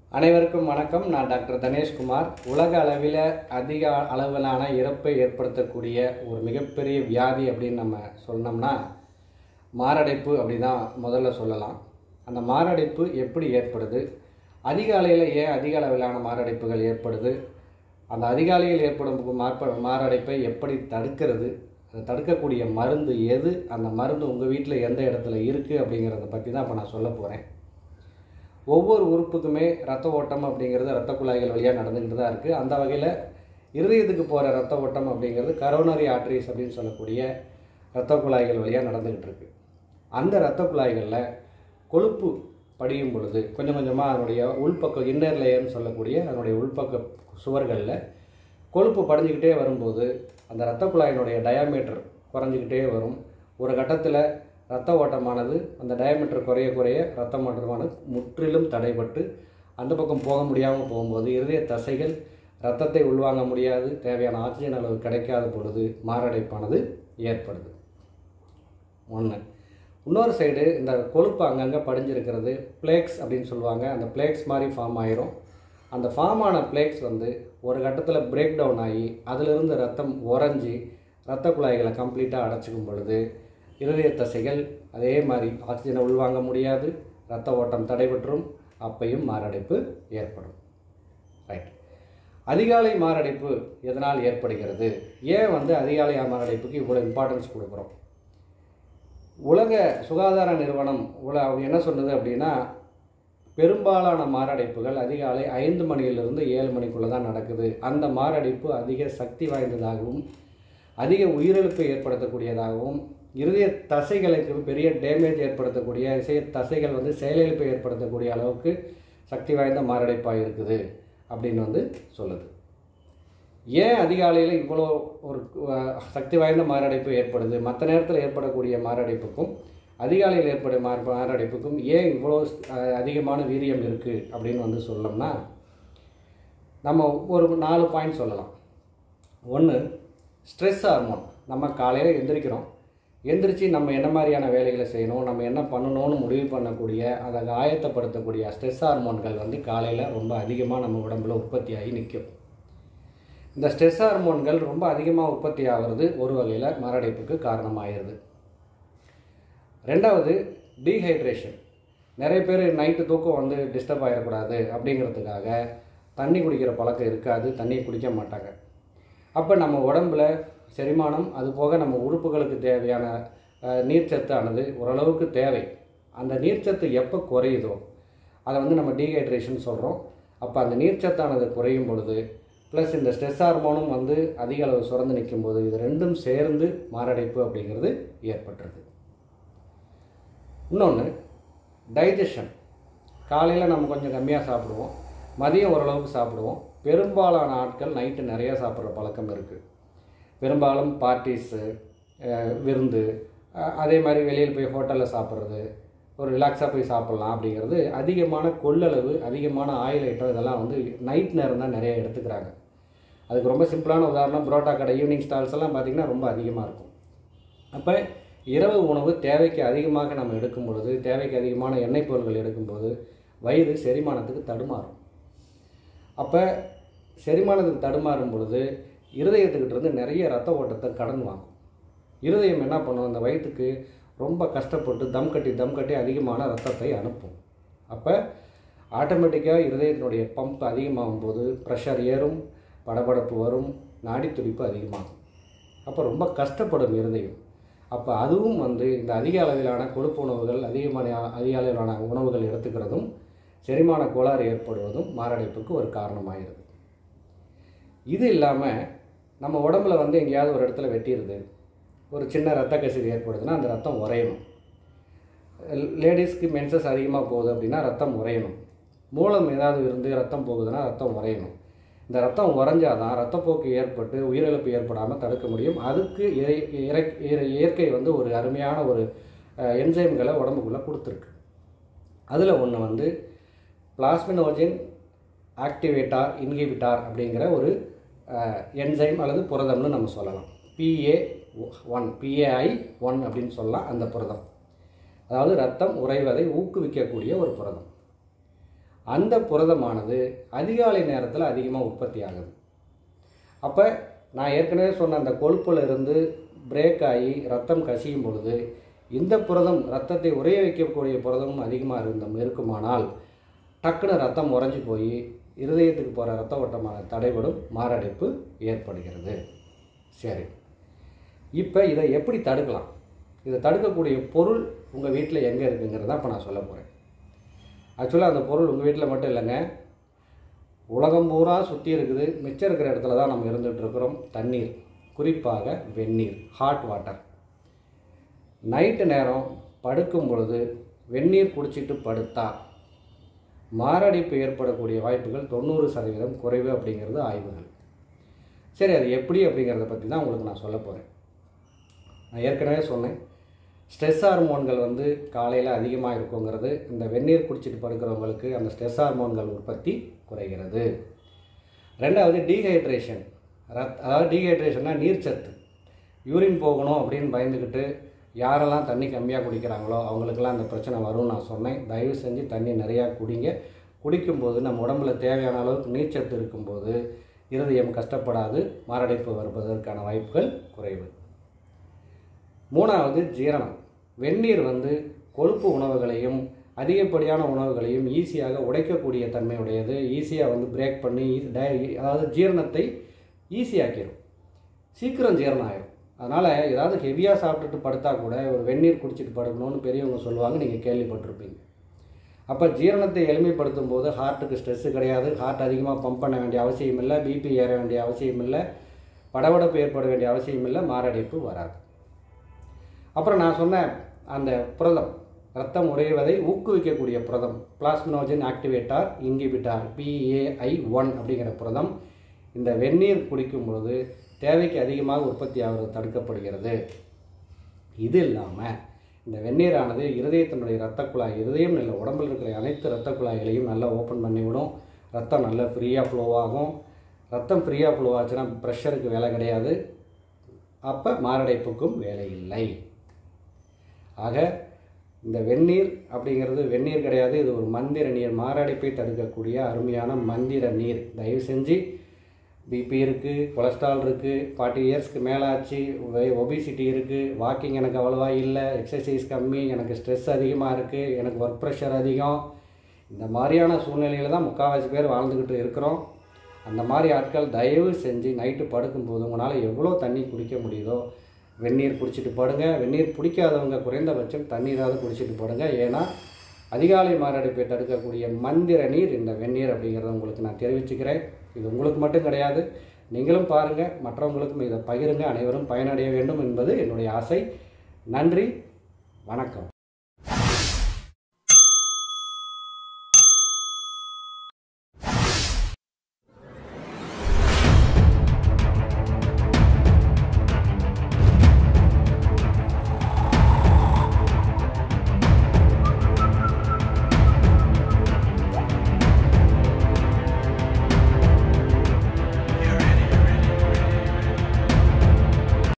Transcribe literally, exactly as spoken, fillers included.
அனைவருக்கும் வணக்கம். நான் டாக்டர் தனேஷ்குமார். உலக அளவில் அதிக அளவிலான இறப்பை ஏற்படுத்தக்கூடிய ஒரு மிகப்பெரிய வியாதி அப்படின்னு நம்ம சொன்னோம்னா மாரடைப்பு அப்படி தான் முதல்ல சொல்லலாம். அந்த மாரடைப்பு எப்படி ஏற்படுது, அதிகாலையில் ஏன் அதிக அளவிலான மாரடைப்புகள் ஏற்படுது, அந்த அதிகாலையில் ஏற்படும் மார்ப மாரடைப்பை எப்படி தடுக்கிறது, அதை தடுக்கக்கூடிய மருந்து எது, அந்த மருந்து உங்கள் வீட்டில் எந்த இடத்துல இருக்குது அப்படிங்கிறத பற்றி தான் இப்போ நான் சொல்ல போகிறேன். ஒவ்வொரு உறுப்புக்குமே ரத்த ஓட்டம் அப்படிங்கிறது இரத்த குழாய்கள் வழியாக நடந்துக்கிட்டு தான் இருக்குது. அந்த வகையில் இருதயத்துக்கு போகிற ரத்த ஓட்டம் அப்படிங்கிறது கரோனரி ஆர்டரிஸ் அப்படின்னு சொல்லக்கூடிய இரத்த குழாய்கள் வழியாக நடந்துக்கிட்டு இருக்குது. அந்த இரத்த குழாய்களில் கொழுப்பு படியும் பொழுது கொஞ்சம் கொஞ்சமாக அதனுடைய உள்பக்கம் இன்னர் லேயர்னு சொல்லக்கூடிய அதனுடைய உள்பக்க சுவர்களில் கொழுப்பு படிஞ்சிக்கிட்டே வரும்போது அந்த இரத்த குழாயினுடைய டயாமீட்டர் குறைஞ்சிக்கிட்டே வரும். ஒரு கட்டத்தில் இரத்த ஓட்டமானது அந்த டயாமீட்டர் குறைய குறைய இரத்த ஓட்டமானது முற்றிலும் தடைபட்டு அந்த பக்கம் போக முடியாமல் போகும்போது இருதய தசைகள் இரத்தத்தை உள்வாங்க முடியாது, தேவையான ஆக்சிஜன் அளவு கிடைக்காத பொழுது மாரடைப்பானது ஏற்படுது. ஒன்று. இன்னொரு சைடு இந்த கொழுப்பு அங்கங்கே படிஞ்சிருக்கிறது பிளேக்ஸ் அப்படின்னு சொல்லுவாங்க. அந்த பிளேக்ஸ் மாதிரி ஃபார்ம் ஆயிரும். அந்த ஃபார்ம் ஆன பிளேக்ஸ் வந்து ஒரு கட்டத்தில் பிரேக் டவுன் ஆகி அதிலிருந்து ரத்தம் உறைஞ்சி இரத்த குழாய்களை கம்ப்ளீட்டாக அடைச்சிக்கும் பொழுது இருதய தசைகள் அதே மாதிரி ஆக்சிஜனை உள்வாங்க முடியாது, இரத்த ஓட்டம் தடைபற்றும், அப்பையும் மாரடைப்பு ஏற்படும். ரைட். அதிகாலை மாரடைப்பு எதனால் ஏற்படுகிறது, ஏன் வந்து அதிகாலை மாரடைப்புக்கு இவ்வளோ இம்பார்ட்டன்ஸ் கொடுக்குறோம்? உலக சுகாதார நிறுவனம் உல என்ன சொன்னது அப்படின்னா, பெரும்பாலான மாரடைப்புகள் அதிகாலை ஐந்து மணியிலிருந்து ஏழு மணிக்குள்ளே தான் நடக்குது. அந்த மாரடைப்பு அதிக சக்தி வாய்ந்ததாகவும் அதிக உயிரிழப்பு ஏற்படுத்தக்கூடியதாகவும் இருதய தசைகளுக்கு பெரிய டேமேஜ் ஏற்படுத்தக்கூடிய இசைய தசைகள் வந்து செயலிழப்பை ஏற்படுத்தக்கூடிய அளவுக்கு சக்தி வாய்ந்த மாரடைப்பாக இருக்குது அப்படின்னு வந்து சொல்லுது. ஏன் அதிகாலையில் இவ்வளோ ஒரு சக்தி வாய்ந்த மாரடைப்பு ஏற்படுது, மற்ற நேரத்தில் ஏற்படக்கூடிய மாரடைப்புக்கும் அதிகாலையில் ஏற்படும் மா மாரடைப்புக்கும் ஏன் இவ்வளோ அதிகமான வீரியம் இருக்குது அப்படின்னு வந்து சொல்லணும்னா நம்ம ஒரு நாலு பாயிண்ட் சொல்லலாம். ஒன்று, ஸ்ட்ரெஸ் ஹார்மோன். நம்ம காலையில் எந்திரிக்கிறோம், எந்திரிச்சு நம்ம என்ன மாதிரியான வேலைகளை செய்யணும், நம்ம என்ன பண்ணணும்னு முடிவு பண்ணக்கூடிய அதை ஆயத்தப்படுத்தக்கூடிய ஸ்ட்ரெஸ் ஹார்மோன்கள் வந்து காலையில் ரொம்ப அதிகமாக நம்ம உடம்புல உற்பத்தி ஆகி நிற்கும். இந்த ஸ்ட்ரெஸ் ஹார்மோன்கள் ரொம்ப அதிகமாக உற்பத்தி ஆகிறது ஒரு வகையில் மாரடைப்புக்கு காரணமாகிறது. ரெண்டாவது, டீஹைட்ரேஷன். நிறைய பேர் நைட்டு தூக்கம் வந்து டிஸ்டர்ப் ஆகிடக்கூடாது அப்படிங்கிறதுக்காக தண்ணி குடிக்கிற பழக்கம் இருக்காது, தண்ணியை குடிக்க மாட்டாங்க. அப்போ நம்ம உடம்பில் செரிமானம் அது போக நம்ம உறுப்புகளுக்கு தேவையான நீர்ச்சத்தானது ஓரளவுக்கு தேவை. அந்த நீர்ச்சத்து எப்போ குறையுதோ அதை வந்து நம்ம டீஹைட்ரேஷன் சொல்கிறோம். அப்போ அந்த நீர்ச்சத்தானது குறையும் பொழுது ப்ளஸ் இந்த ஸ்ட்ரெஸ் ஹார்மோனும் வந்து அதிக அளவு சுரந்து நிற்கும் போது இது ரெண்டும் சேர்ந்து மாரடைப்பு அப்படிங்கிறது ஏற்பட்டுருது. இன்னொன்று, டைஜஷன். காலையில் நம்ம கொஞ்சம் கம்மியாக சாப்பிடுவோம், மதியம் ஓரளவுக்கு சாப்பிடுவோம். பெரும்பாலான ஆட்கள் நைட்டு நிறையா சாப்பிட்ற பழக்கம் இருக்குது. பெரும்பாலும் பார்ட்டிஸு, விருந்து, அதே மாதிரி வெளியில் போய் ஹோட்டலில் சாப்பிட்றது, ஒரு ரிலாக்ஸாக போய் சாப்பிட்லாம் அப்படிங்கிறது அதிகமான கொள்ளளவு, அதிகமான ஆயில் ஐட்டம் இதெல்லாம் வந்து நைட் நேரம் தான் நிறைய எடுத்துக்கிறாங்க. அதுக்கு ரொம்ப சிம்பிளான உதாரணம் புரோட்டா கடை, ஈவினிங் ஸ்டால்ஸ் எல்லாம் பார்த்திங்கன்னா ரொம்ப அதிகமாக இருக்கும். அப்போ இரவு உணவு தேவைக்கு அதிகமாக நம்ம எடுக்கும் பொழுது, தேவைக்கு அதிகமான எண்ணெய் பொருட்கள் எடுக்கும்போது வயிறு செரிமானத்துக்கு தடுமாறும். அப்போ செரிமானத்துக்கு தடுமாறும் பொழுது இருதயத்துக்கிட்ட இருந்து நிறைய ரத்த ஓட்டத்தை கடன் வாங்கும். இருதயம் என்ன பண்ணும், அந்த வயிற்றுக்கு ரொம்ப கஷ்டப்பட்டு தம் கட்டி தம் கட்டி அதிகமான ரத்தத்தை அனுப்பும். அப்போ ஆட்டோமேட்டிக்காக இருதயத்தினுடைய பம்ப் அதிகமாகும் போது ப்ரெஷர் ஏறும், படபடப்பு வரும், நாடி துடிப்பு அதிகமாகும். அப்போ ரொம்ப கஷ்டப்படும் இருதயம். அப்போ அதுவும் வந்து இந்த அதிக அளவிலான கொழுப்பு உணவுகள், அதிகமான அதிக அளவிலான உணவுகள் எடுத்துக்கிறதும் செரிமான கோளாறு ஏற்படுவதும் மாரடைப்புக்கு ஒரு காரணமாகிறது. இது இல்லாமல் நம்ம உடம்புல வந்து எங்கேயாவது ஒரு இடத்துல வெட்டிடுது, ஒரு சின்ன ரத்த கசிவு ஏற்படுதுன்னா அந்த ரத்தம் உறையணும். லேடிஸ்க்கு மென்சஸ் அதிகமாக போகுது அப்படின்னா ரத்தம் உறையணும். மூலம் ஏதாவது இருந்து ரத்தம் போகுதுன்னா ரத்தம் உறையணும். இந்த ரத்தம் உறைஞ்சாதான் ரத்தப்போக்கு ஏற்பட்டு உயிரிழப்பு ஏற்படாமல் தடுக்க முடியும். அதுக்கு இயற்கை வந்து ஒரு அருமையான ஒரு என்சைம்களை உடம்புக்குள்ளே கொடுத்துருக்கு. அதில் ஒன்று வந்து பிளாஸ்மினோஜன் ஆக்டிவேட்டார் இன்ஹிபிட்டார் அப்படிங்கிற ஒரு என்சைம் அல்லது புரதம்னு நம்ம சொல்லலாம். பிஏ ஒன் பிஏஐ ஒன் அப்படின்னு சொல்லலாம். அந்த புரதம் அதாவது ரத்தம் உறைவதை ஊக்குவிக்கக்கூடிய ஒரு புரதம். அந்த புரதமானது அதிகாலை நேரத்தில் அதிகமாக உற்பத்தி ஆகுது. அப்போ நான் ஏற்கனவே சொன்ன அந்த கொழுப்பில் இருந்து பிரேக் ஆகி ரத்தம் கசியும் பொழுது இந்த புரதம் ரத்தத்தை உறைய வைக்கக்கூடிய புரதமும் அதிகமாக இருந்தோம் இருக்குமானால் டக்குன்னு ரத்தம் உறைஞ்சி போய் இருதயத்துக்கு போகிற ரத்த ஓட்டமான தடைபடும், மாரடைப்பு ஏற்படுகிறது. சரி, இப்போ இதை எப்படி தடுக்கலாம்? இதை தடுக்கக்கூடிய பொருள் உங்கள் வீட்டில் எங்கே இருக்குங்கிறத இப்போ நான் சொல்ல போகிறேன். ஆக்சுவலாக அந்த பொருள் உங்கள் வீட்டில் மட்டும் இல்லைங்க, உலகம் பூரா சுற்றி இருக்குது. மிச்சம் இருக்கிற இடத்துல தான் நம்ம இருந்துகிட்டு இருக்கிறோம். தண்ணீர், குறிப்பாக வெந்நீர், ஹாட் வாட்டர். நைட்டு நேரம் படுக்கும் பொழுது வெந்நீர் குடிச்சிட்டு படுத்தா மாரடைப்பு ஏற்படக்கூடிய வாய்ப்புகள் தொண்ணூறு சதவீதம் குறைவு அப்படிங்கிறது ஆய்வுகள். சரி, அது எப்படி அப்படிங்கிறத பற்றி தான் உங்களுக்கு நான் சொல்ல போகிறேன். நான் ஏற்கனவே சொன்னேன், ஸ்ட்ரெஸ் ஹார்மோன்கள் வந்து காலையில் அதிகமாக இருக்குங்கிறது. இந்த வெந்நீர் குடிச்சிட்டு படுக்கிறவங்களுக்கு அந்த ஸ்ட்ரெஸ் ஹார்மோன்கள் உற்பத்தி குறைகிறது. ரெண்டாவது டீஹைட்ரேஷன். ரத் அதாவது டீஹைட்ரேஷன்னா நீர்ச்சத்து. யூரின் போகணும் அப்படின்னு பயந்துக்கிட்டு யாரெல்லாம் தண்ணி கம்மியாக குடிக்கிறாங்களோ அவங்களுக்கெல்லாம் அந்த பிரச்சனை வரும்னு நான் சொன்னேன். தயவு செஞ்சு தண்ணி நிறையா குடிங்க. குடிக்கும்போது நம்ம உடம்புல தேவையான அளவுக்கு நீர்ச்சத்து இருக்கும்போது இருதயம் கஷ்டப்படாது, மாரடைப்பு வருவதற்கான வாய்ப்புகள் குறைவு. மூணாவது ஜீரணம். வெந்நீர் வந்து கொழுப்பு உணவுகளையும் அதிகப்படியான உணவுகளையும் ஈஸியாக உடைக்கக்கூடிய தன்மையுடையது. ஈஸியாக வந்து பிரேக் பண்ணி அதாவது ஜீரணத்தை ஈஸியாக்கிடும், சீக்கிரம் ஜீரணம் ஆகிடும். அதனால் ஏதாவது ஹெவியாக சாப்பிட்டுட்டு படுத்தா கூட ஒரு வெந்நீர் குடிச்சிட்டு படுக்கணும்னு பெரியவங்க சொல்லுவாங்க, நீங்கள் கேள்விப்பட்டிருப்பீங்க. அப்போ ஜீரணத்தை எளிமைப்படுத்தும் போது ஹார்ட்டுக்கு ஸ்ட்ரெஸ்ஸு கிடையாது, ஹார்ட் அதிகமாக பம்ப் பண்ண வேண்டிய அவசியம் இல்லை, பிபி ஏற வேண்டிய அவசியம் இல்லை, படபடப்பு ஏற்பட வேண்டிய அவசியம் இல்லை, மாரடைப்பு வராது. அப்புறம் நான் சொன்ன அந்த புரதம், ரத்தம் உறைவதை ஊக்குவிக்கக்கூடிய புரதம், plasminogen activator inhibitor PAI one அப்படிங்கிற புரதம் இந்த வெந்நீர் குடிக்கும் பொழுது தேவைக்கு அதிகமாக உற்பத்தி ஆகிறது தடுக்கப்படுகிறது. இது இல்லாமல் இந்த வெந்நீரானது இருதயத்தினுடைய இரத்த குழாய், இருதயம் இல்லை உடம்பில் இருக்கிற அனைத்து இரத்த குழாய்களையும் நல்லா ஓப்பன் பண்ணிவிடும். ரத்தம் நல்லா ஃப்ரீயாக ஃப்ளோ ஆகும். ரத்தம் ஃப்ரீயாக ஃப்ளோ ஆச்சுன்னா ப்ரெஷருக்கு வேலை கிடையாது, அப்போ மாரடைப்புக்கும் வேலை இல்லை. ஆக இந்த வெந்நீர் அப்படிங்கிறது வெந்நீர் கிடையாது, இது ஒரு மந்திர நீர். மாரடைப்பை தடுக்கக்கூடிய அருமையான மந்திர நீர். தயவு செஞ்சு பிபி இருக்குது, கொலஸ்ட்ரால் இருக்குது, ஃபார்ட்டி இயர்ஸ்க்கு மேலே ஆச்சு, ஒபிசிட்டி இருக்குது, வாக்கிங் எனக்கு அவ்வளோவா இல்லை, எக்ஸசைஸ் கம்மி, எனக்கு ஸ்ட்ரெஸ் அதிகமாக இருக்குது, எனக்கு ஒர்க் ப்ரெஷர் அதிகம், இந்த மாதிரியான சூழ்நிலையில் தான் முக்கால்வாசி பேர் வாழ்ந்துக்கிட்டு இருக்கிறோம். அந்த மாதிரி ஆட்கள் தயவு செஞ்சு நைட்டு படுக்கும்போது உங்களால் எவ்வளோ தண்ணி குடிக்க முடியுதோ வெந்நீர் குடிச்சிட்டு படுங்க. வெந்நீர் பிடிக்காதவங்க குறைந்தபட்சம் தண்ணீராவது குடிச்சிட்டு படுங்க. ஏன்னா அதிகாலை மாரடைப்பை தடுக்கக்கூடிய மந்திர நீர் இந்த வெந்நீர் அப்படிங்கிறத உங்களுக்கு நான் தெரிவிச்சுக்கிறேன். இது உங்களுக்கு மட்டும் கிடையாது, நீங்களும் பாருங்கள், மற்றவங்களுக்கும் இதை பகிருங்க. அனைவரும் பயனடைய வேண்டும் என்பது என்னுடைய ஆசை. நன்றி, வணக்கம்.